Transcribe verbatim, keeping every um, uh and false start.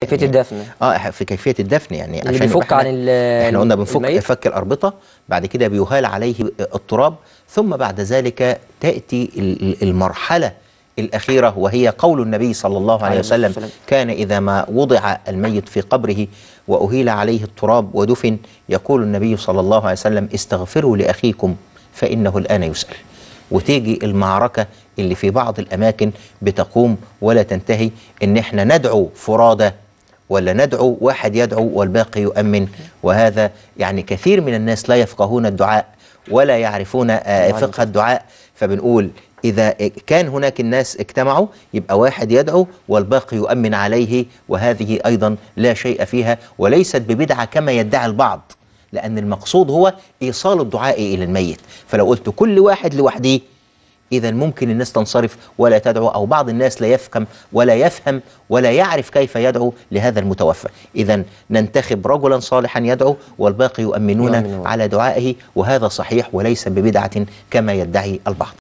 كيفية يعني الدفن. اه في كيفية الدفن يعني اللي عشان بيفك عن احنا قلنا بنفك الميت. فك الأربطة، بعد كده بيهال عليه التراب، ثم بعد ذلك تأتي المرحلة الأخيرة وهي قول النبي صلى الله عليه وسلم: كان إذا ما وضع الميت في قبره وأهيل عليه التراب ودفن يقول النبي صلى الله عليه وسلم: استغفروا لأخيكم فإنه الآن يسأل. وتيجي المعركة اللي في بعض الأماكن بتقوم ولا تنتهي، إن احنا ندعو فرادى ولا ندعو واحد يدعو والباقي يؤمن. وهذا يعني كثير من الناس لا يفقهون الدعاء ولا يعرفون فقه الدعاء، فبنقول إذا كان هناك الناس اجتمعوا يبقى واحد يدعو والباقي يؤمن عليه، وهذه أيضا لا شيء فيها وليست ببدعة كما يدعي البعض، لأن المقصود هو إيصال الدعاء إلى الميت. فلو قلت كل واحد لوحده إذا ممكن الناس تنصرف ولا تدعو، أو بعض الناس لا يفهم ولا يفهم ولا يعرف كيف يدعو لهذا المتوفى. إذا ننتخب رجلا صالحا يدعو والباقي يؤمنون على دعائه، وهذا صحيح وليس ببدعة كما يدعي البعض.